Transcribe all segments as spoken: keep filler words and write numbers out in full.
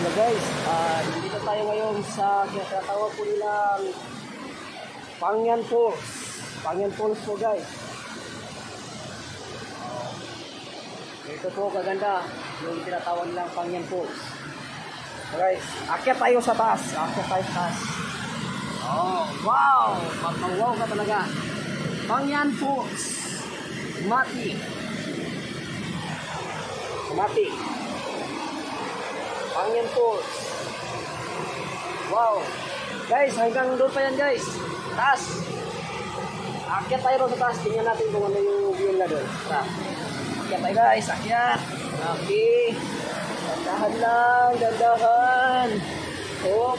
Hello guys, uh, dito tayo ngayon sa kinatawag po nilang Pangyan Falls. Pangyan Falls po guys. Ito po kaganda yung tinatawag nilang Pangyan Falls. So guys, akyat tayo sa taas. Akyat tayo sa taas. Oh, wow! Magmawaw ka talaga. Pangyan Falls. Mati. Mati. Pangyan Falls. Wow. Guys, hanggang doon pa yan guys. Taas. Akyat tayo doon sa taas. Tingnan natin kung ano yung view na doon. Tara. Akyat tayo guys. Akyat. Okay. Dandahan lang. Dandahan. Oh.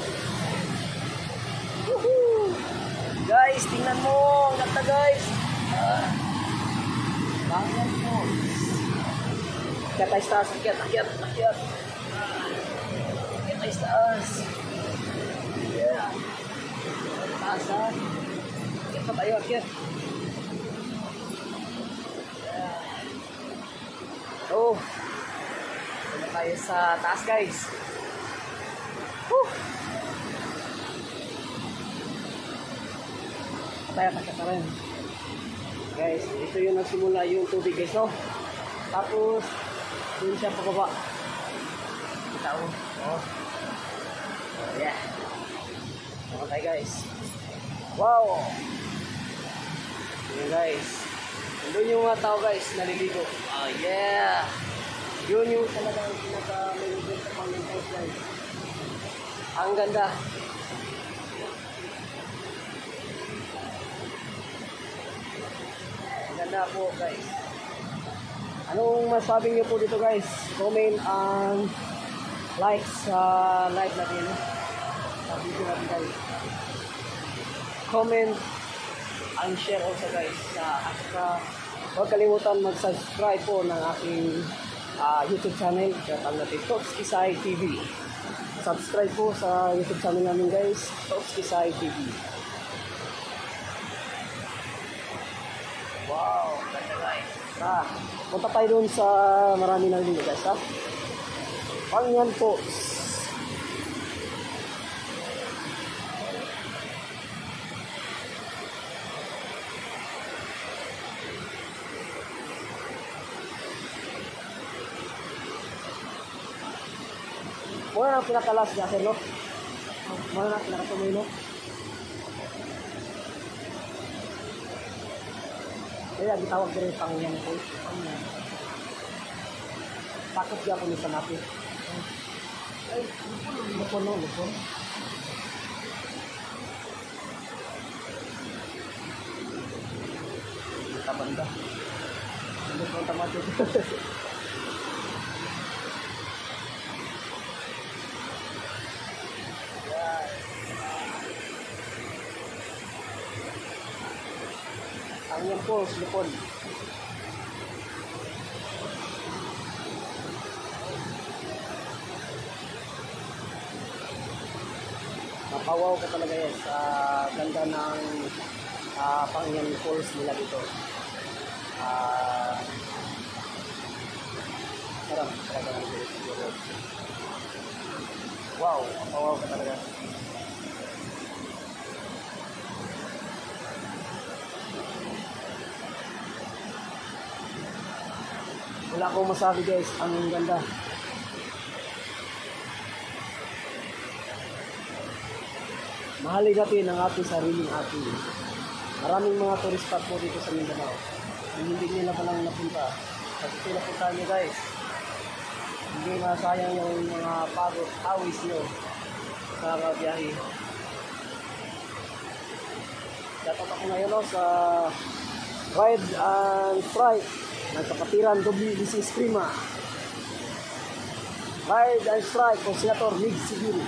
Woohoo. Guys, tingnan mo. Ang ganda guys. Ah. Pangyan Falls. Akyat tayo sa taas. Akyat. Akyat. Akyat. Akyat tayo sa taas. Yeah. Taas ha. Akyat pa tayo. Akyat. Yeah. Oh. Akyat tayo sa taas guys. Woo. Tayo akyat na rin. Guys, ito yung nagsimula yung tubig guys, no? Tapos, doon siya pababa. Kita mo. Oh. Oh, yeah. Ano tayo guys? Wow! Yun guys. Doon yung mga tao guys, naliligo. Oh yeah! Yun yung talagang pinaka-maliligo sa Pangyan Falls guys. Ang ganda. Ganda po guys. Anong masabi niyo po dito guys? Comment and like sa live natin. Sa video natin guys. Comment and share also guys. At uh, huwag kalimutan mag-subscribe po ng aking uh, YouTube channel. Kaya natin Tops Kisay T V. Subscribe po sa YouTube channel namin guys. Tops Kisay T V. Wow, ganda guys. Ah, punta tayo doon sa marami na dito guys ha. Pangyan Falls. Muna ang pinakalas niya sir no? Muna ang pinakatuloy no? Kaya gitawag ko rin Pangyan Falls. Pangyan. Takot siya kung isa natin. Ay, lupon no, lupon. Tabanda. Lupon tamatin. Pangyan Falls, lupon. Mapawaw ka talaga yan sa ganda ng uh, Pangyan Falls nila dito. Uh, sarap talaga ng dito. Wow, mapawaw ka talaga. Wala akong masabi guys, ang ganda. Mahalin natin ang ating sariling ating. Maraming mga tourist spot po dito sa Mindanao. Hindi nila palang napunta. Kasi sila punta nyo guys. Hindi masayang yung mga pagod, awis nyo sa biyahe. Dapat ako ngayon no, sa Ride and Strike ng kapatiran W B C Eskrima. Ride and Strike kung Senator Mig Siguro.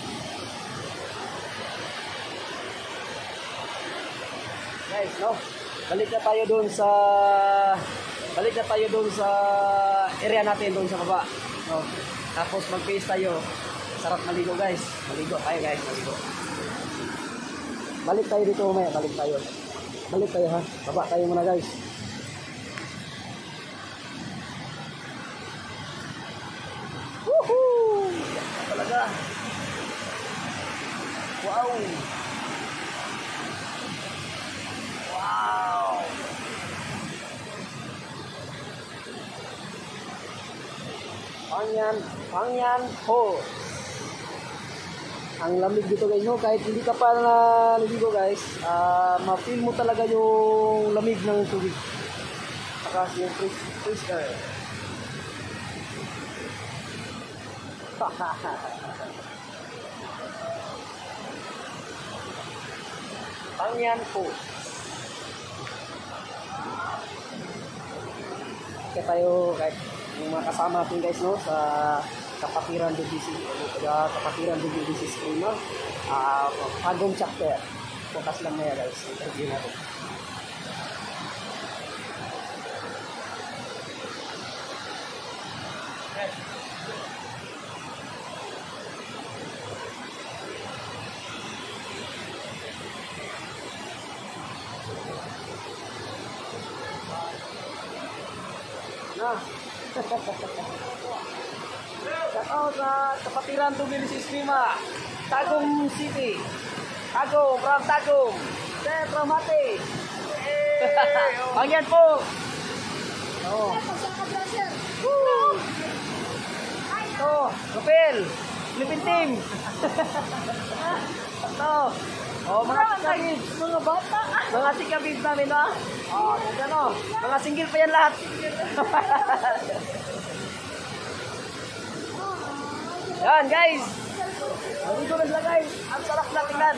Guys, no? Balik na tayo doon sa balik na tayo doon sa area natin doon sa baba, no? Tapos mag-face tayo. Sarap maligo, guys. Maligo tayo, guys. Maligo. Balik tayo dito mamaya, balik tayo. Balik tayo ha. Baba tayo muna, guys. Woohoo! Yan talaga. Wow! Pangyan, Pangyan Falls. Ang lamig dito guys, no? Kahit hindi ka pa naligo guys, uh, ma-feel mo talaga yung lamig ng tubig. Saka yung fresh, fresh air. Pangyan Falls. Kaya tayo kahit yung mga kasama natin guys, no, sa Kapatiran D B C, uh, Kapatiran D B C screen, no, uh, Pagong chapter. Focus lang maya guys, interview natin. Na. Shout out sa Kapatiran D B C Screama, Tagum City. Tagum, from Tagum. Sir, from Mate. Pangyan po. Oh. Woo. Ito, Rapel. Philippine team. Ito. Oh, mga tikabid. Mga bata. Mga tikabid namin, no? Oh, ganda, no? Mga single pa yan lahat. Yan, guys. Nandito na sila, guys. Ang sarap na tingnan.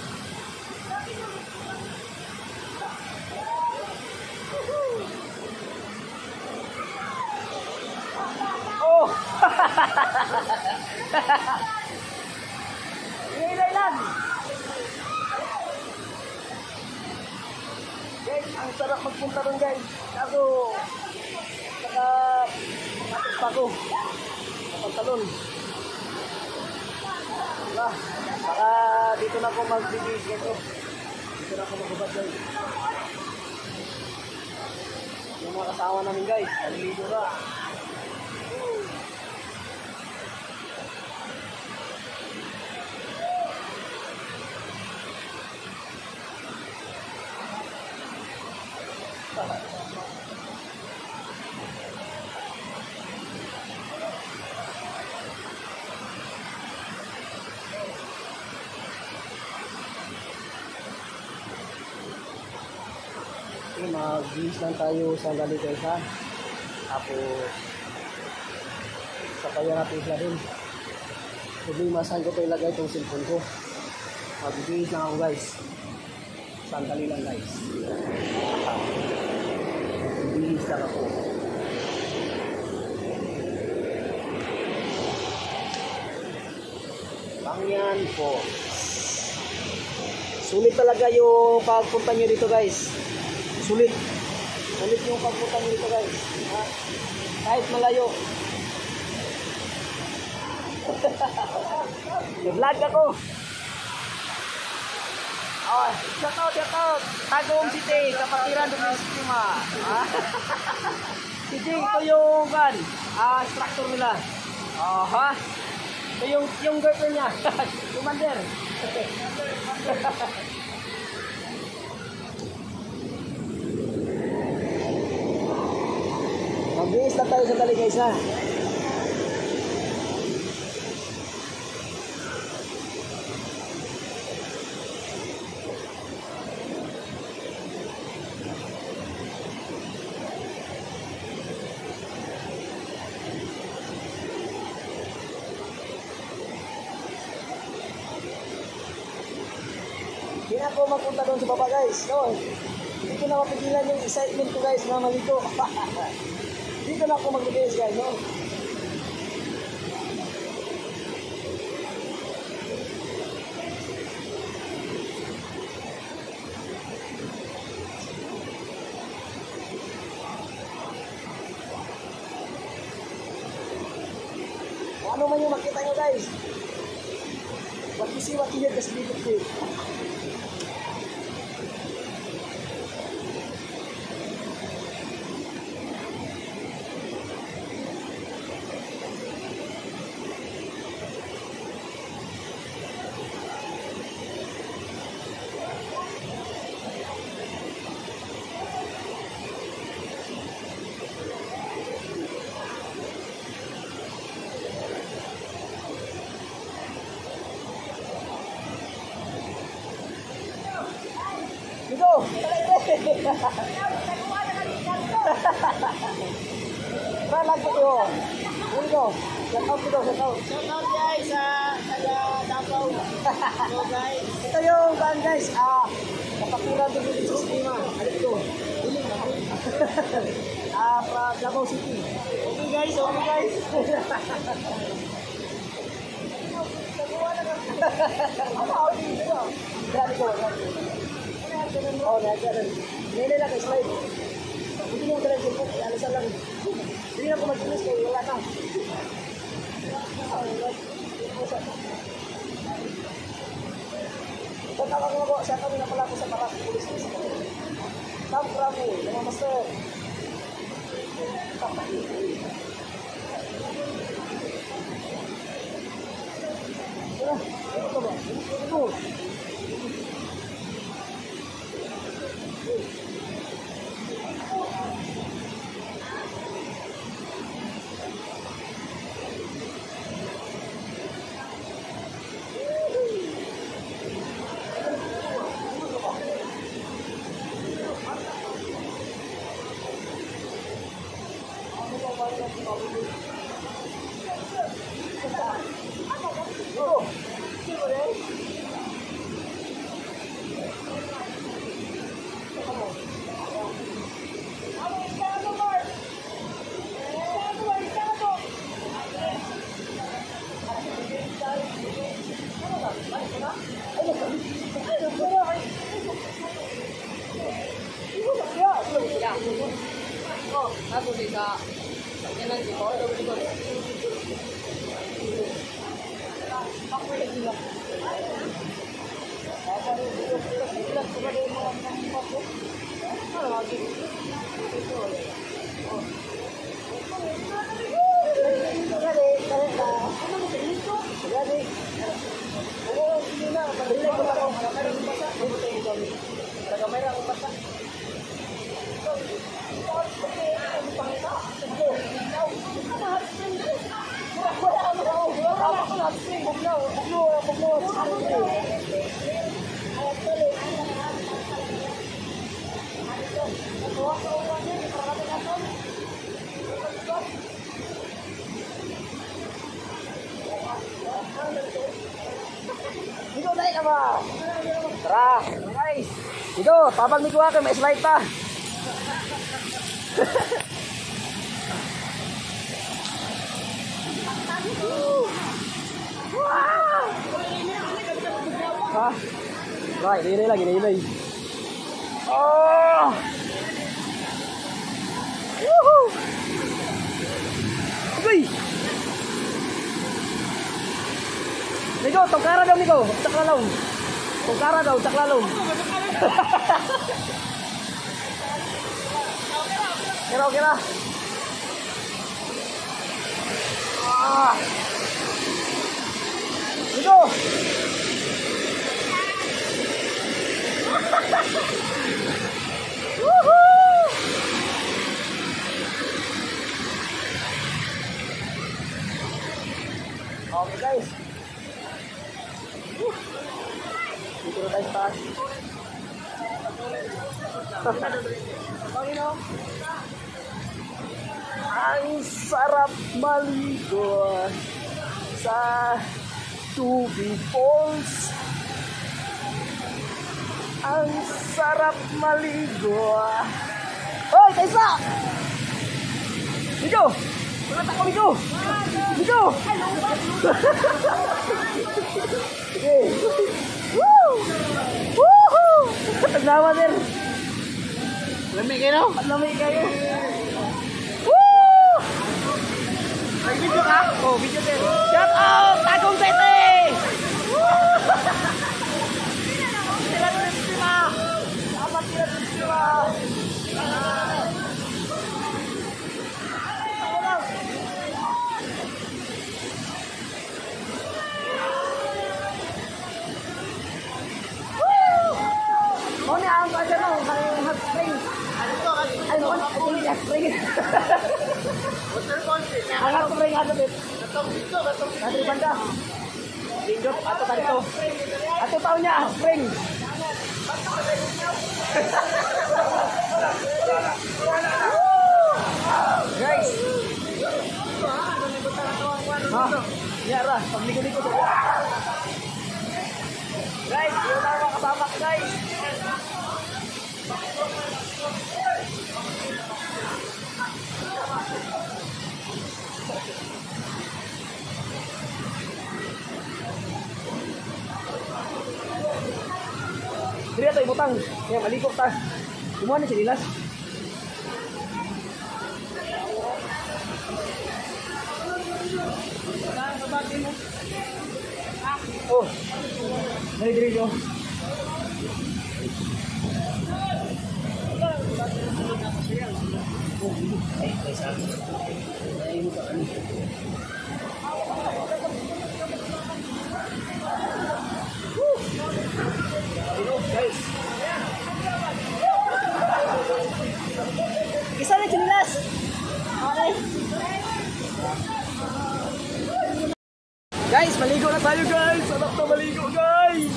Oh! Ilan-ilan. Guys, ang sarap magpunta doon, guys. Kaso, saka, matis pa ko. Napantalon. Nah, saka dito na ako mag-bigis ito. Dito na ako mag-ubad, guys. Yung mga kasama namin, guys. Naliligo na. Okay, mag-bihis lang tayo sa gali guys ha. Tapos sapayan natin sila rin. Problema saan ko ito ilagay itong cellphone ko. Mag-bihis lang ako guys. Sandali lang guys. Mag-bihis lang ako. Pangyan po. Sulit talaga yung pagpunta nyo dito guys. Sulit. Sulit yung pagpunta nyo dito guys. Ha? Kahit malayo. Nag-vlog ako. Oh, shout out, shout out. Tagum City, Kapatiran D B C Screama. City, ito yung kan, ah, structure nila. Oh, ha? Ito yung, yung girlfriend niya. Commander. Mag-iis na tayo sa tali guys ha. Hindi na ako magpunta doon sa baba guys. No? Hindi ko na mapigilan yung excitement ko guys na maligo. Dito na ako mag-guys guys. No? Kung ano man yung makita nyo guys. What you see, what you hear, just leave it quick. Tara lang po yun. Here we go. Shout out ko daw, shout out. Shout out guys sa taga Davao. So guys. Ito yung band guys. Ah, kapatira din dito sa sistema. Alit ko. Ah, fra Davao City. Okay guys, okay guys. Dali ko. Oh, nandiyan. Nila lang kay slide. Hindi mo talaga siya po. Alasan lang. Hindi na po mag-finish kayo. Wala na. Ito tawag mo ko. Siya kami na pala ko sa Paras Police Station. Tam Kramo. Mga master. Ito. Ito ba? Ito. Ako di ka. Yan ang dito. Dito naik apa? Tara, guys. Dito, tabang ni kuha kay may slide pa. Ha? Right, ini lagi, ini lagi. Oh. Woohoo. Uy. Nigo, tongkara daw Nigo, caklalong. Tongkara daw, caklalong. Kira kira. Ah. Nigo. Woohoo. Okay guys. Dito na tayo sa taas. Ang sarap maligo sa Tubig Falls. Ang sarap maligo. Hoy, Kaisa! Dito! Mga tako dito! Dito! Okay. Woo! Woohoo! Tagnawa din. Lamig kayo? Lamig kayo. Woo! Ay, video ka? Oh, video din. Shout out! Tagong Tete! Sila tulis sila! Dapat sila tulis sila! Oh, ni ang kasi no, kayong hot spring. Ano to? Ay, mo, actually hot spring. Water falls eh. Ang hot spring ato bit. Katong dito, katong dito. Atri banda. Lindot ato kanto. Ato taon niya hot spring. Guys. Ha? Yara, pagligo-ligo sa. Guys, yun ang mga kasama ko, guys. Dili tayo butang. Kaya maligo ta. Kumuha na si Lilas. Oh. Dari diri yo. Oh, ay, ay sa. Ay mo ka ani. Guys. Isa na Lilas. Okay. Guys, maligo na tayo guys! Sarap na maligo guys!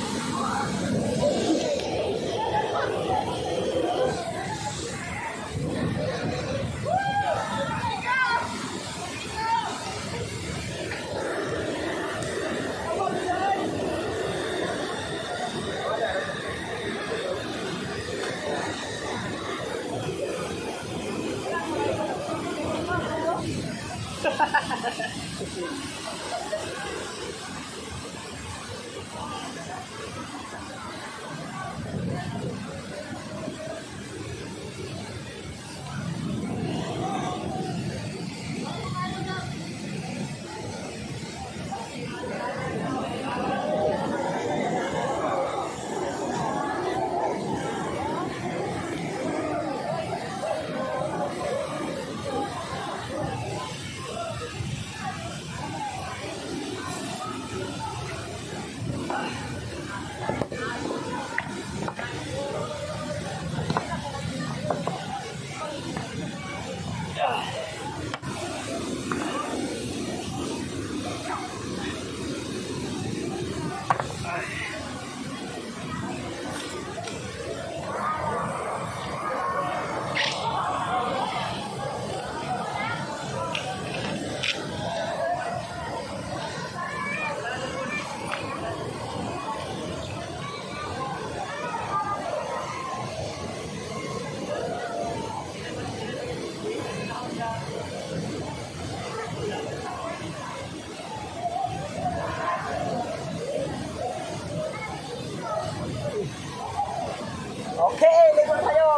Okay, ligo na tayo.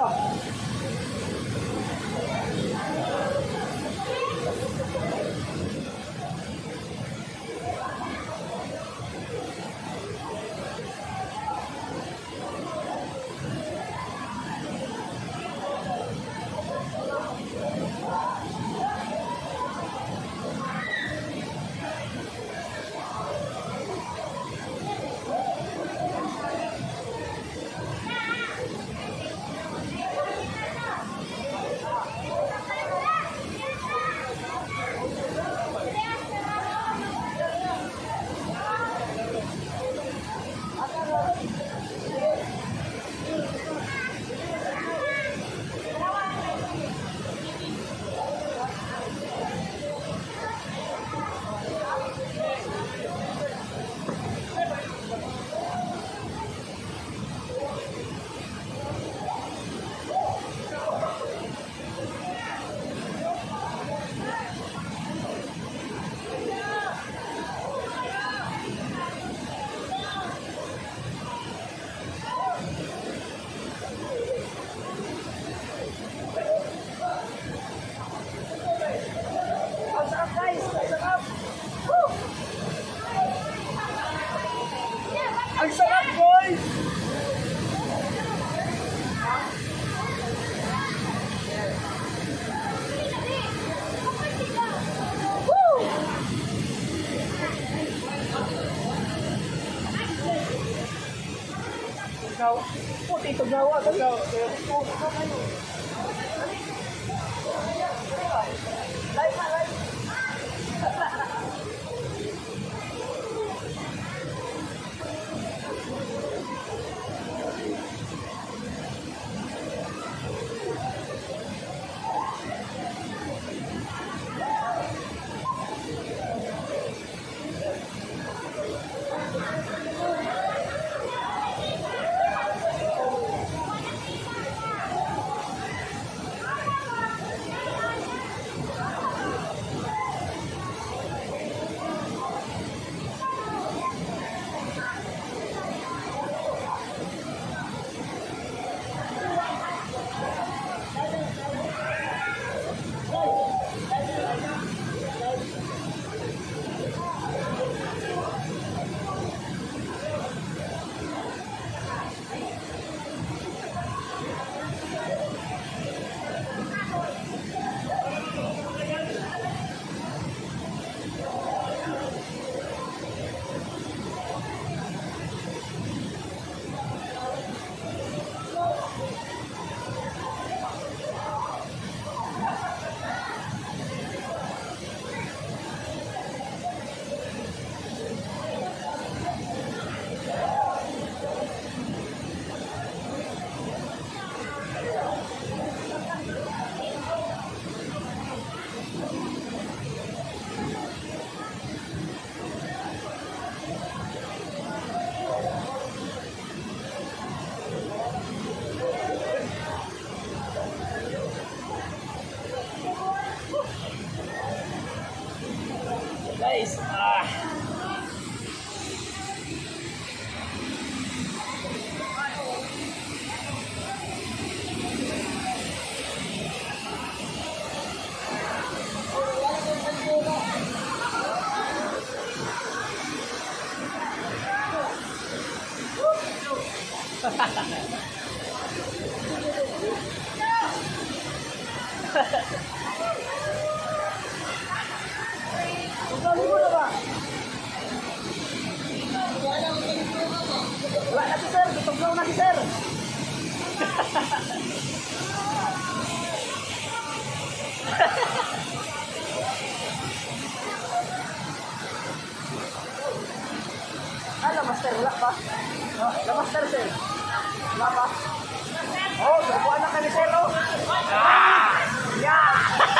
Ang sarap, boys! Woo! Ikaw, puti ito gawa. Ikaw, live na, live. Ugali mo na ba? Wala na si sir, gitugnaw na si sir. Ah, master, wala pa? La master, sir. Wala pa? Oh, subuan na kami, sir, oh. Ah! Yeah!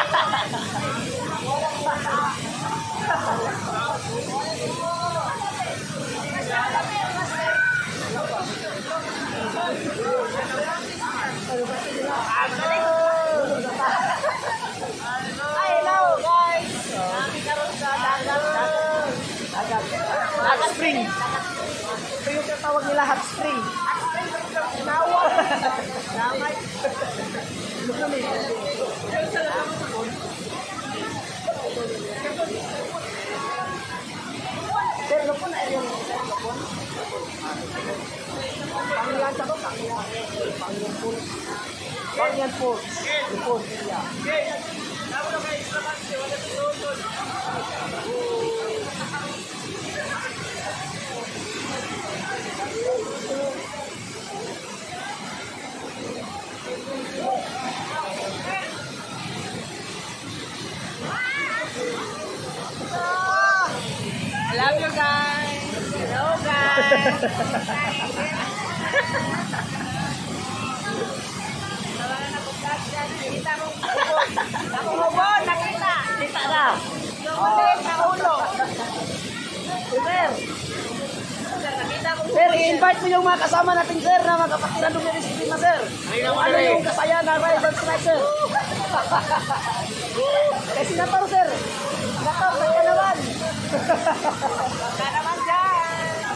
Ay, hello guys. Kami karon sa dagat. Dagat. Dagat spring. Ito yung tatawag nila hot spring. Hot spring. Nawa. Damay. Look kami. Sir, lupon na yung lupon. Pangyan sa to, pangyan. Pangyan po. Pangyan po. Lupon. Yeah. I love you guys. Hello guys. Nakita mo. Nakungubon, nakita. Kita na. Yung sa ulo. Sir, Nakita ko. sir, i-invite mo yung mga kasama natin, sir, na magkapakita ng recipe na, sir. Kung ano yung kasaya na ride and strike, sir. Eh, sinator, sir. Sinator, ba't ka naman? Baka naman dyan.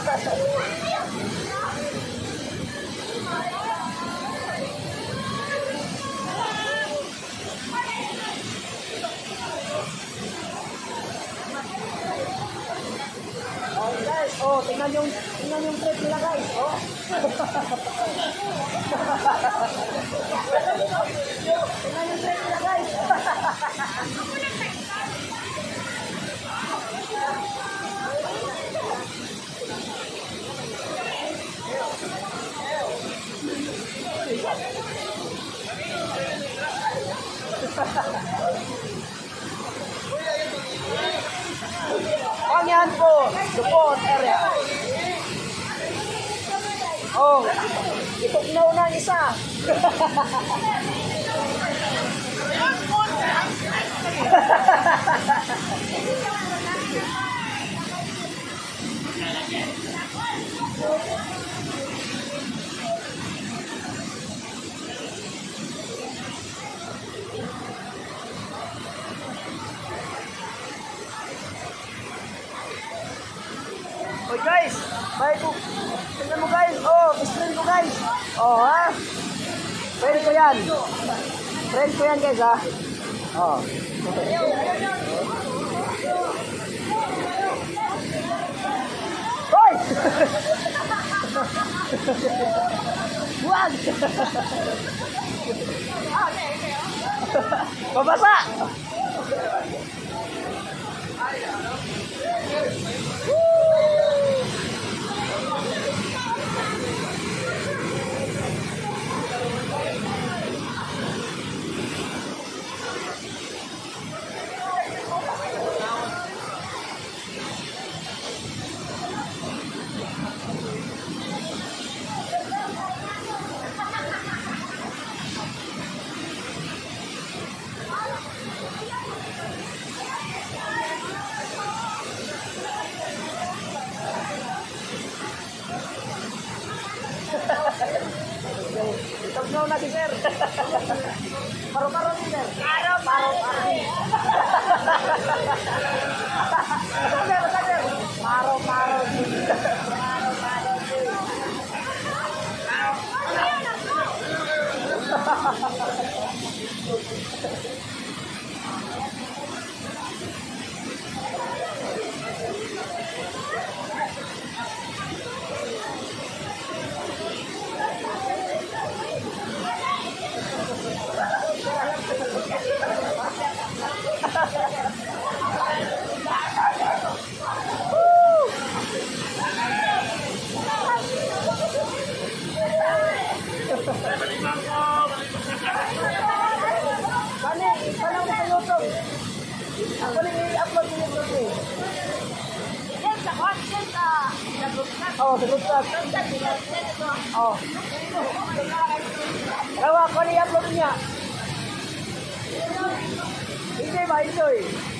Oh, guys, oh, tingnan yung, tingnan yung trip nila, guys. Oh. Tingnan yung trip nila, guys. Pangyan po, support area. Oh, itugnaw na isa. Oh guys, bye ko. Tingnan mo guys. Oh, friend ko guys. Oh ha. Friend ko yan. Friend ko yan guys ha. Oh. Hoy! Buwag! Babasa! Itugnaw na si sir. Paro-paro si sir. Paro, paro, paro. Sir, sir. Paro, paro. Paro, paro. Oh, sagot ka. Oh. Rawa, kung ano i-upload niya? Enjoy ba? Enjoy.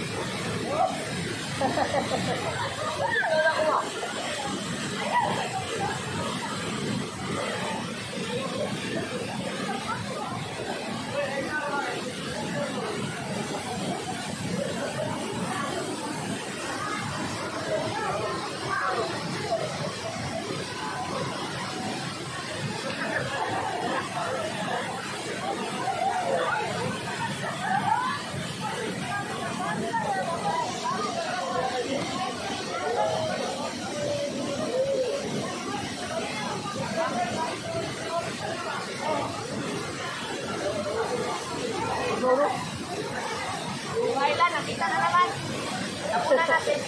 Kailan, nakita na naman. Tapunan natin.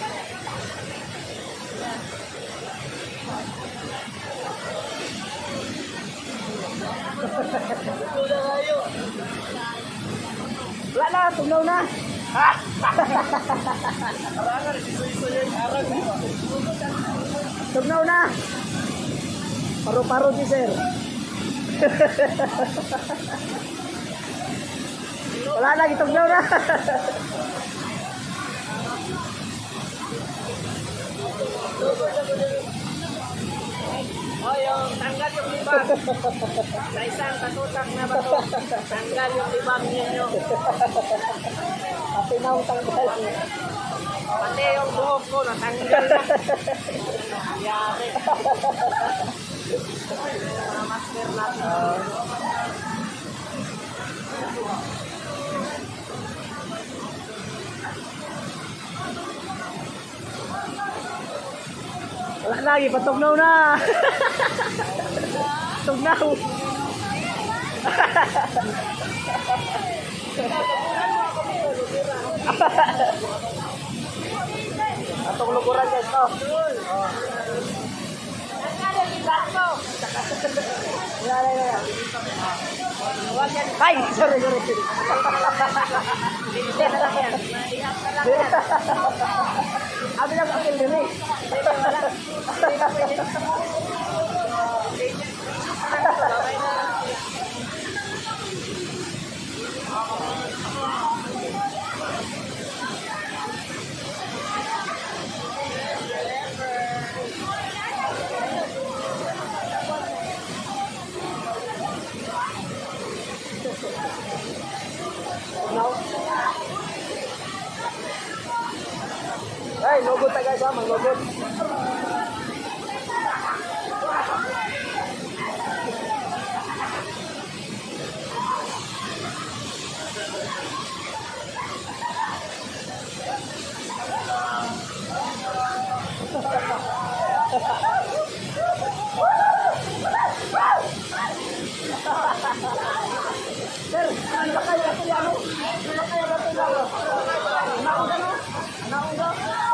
Wala na, tugnaw na. Tugnaw na. Paro-paro di sir. Wala na, gitugnaw na. Oh, yung tanggal yung libag. Sa isang katutak na bato, tanggal yung libag ninyo. Pati na ang tanggal. Pati yung buhok ko, natanggal na. Yari. Mga master natin. Wala lagi, patugnaw na. Tugnaw. Atong luguran guys, no? Tanggal yung libag mo. Wala, wala, wala. Huwag yan. Ay, sorry, sorry. Hindi na lang yan. Mahihap na lang yan. Abi na pakil din eh. Hindi wala. Hindi na pwede. Hey, logod ta guys, ha, maglogod. Sir, ano ba kayo kasi ano? Ano ba kayo kasi ano? Naunga no? Naunga?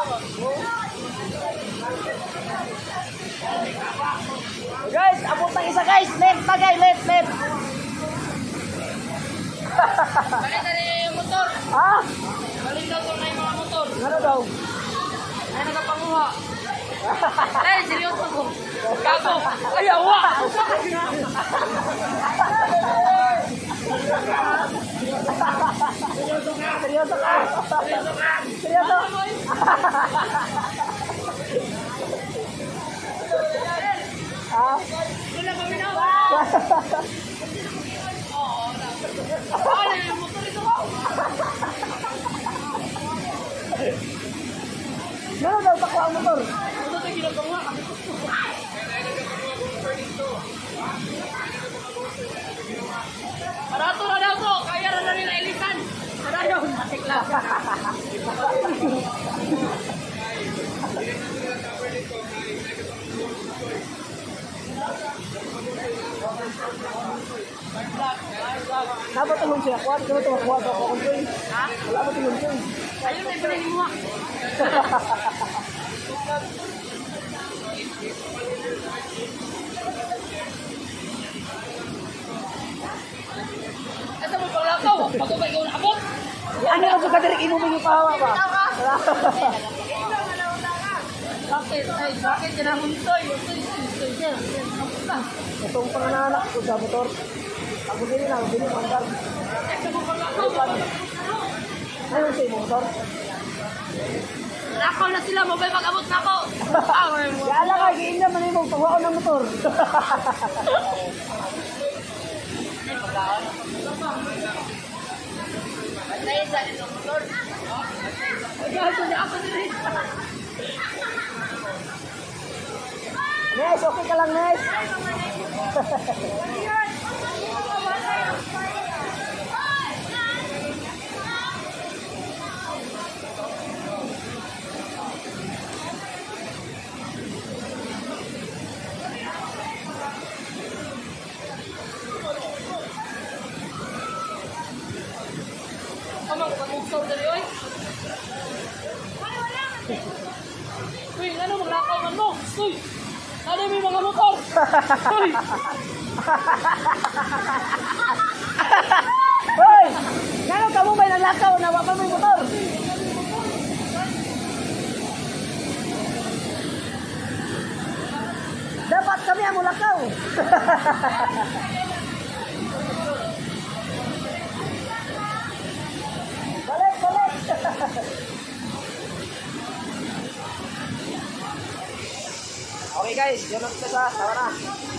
Guys, abot ng isa guys. Left na guys, left, left. Balik na yung motor. Ha? Balik daw to na yung mga motor. Ano daw? Ay, nakapanguha. Ay, seryoso ko. Gago. Ay, awa. Seryoso ka? Seryoso? Ha? Wala kami na. Wala yung motor ito. Ano daw takwa ang motor? Ano ito ginagawa? Parato na daw to. Kaya na nila ilisan. Para yun. Matikla. Dapat tulong siya. Kuha, kaya ito makuha sa kukontroy. Ha? Wala ba tulong siya? Ayun na yung pinanimuha. Asa mo paglakaw? Ako ba ikaw nakabot? Ano yung pagkadirik inumin yung pahawa ba? Ikaw ka? Tapos Bakit? Ay, bakit kinamuntoy? Utoy, utoy, sir. Kamusta? Itong panganak ko sa motor. Ako din lang, bili mandar. Ayun sa motor. Nakaw na sila, mabay mag-abot na ako. Kala ka, giinda man yung pagwa ko ng motor. Patay sa itong motor. Gago na ako din. Nes, okay ka lang, Nes. Kamang mag-motor dali, oy. Uy, ano, maglakaw man mo. Uy, ano may mga motor? Uy. Hoy! Ngano ka mo may nalakaw na wapa mo yung motor? Dapat kami ang mulakaw. Balik, balik. Okay guys, yun lang kita sa tawa na.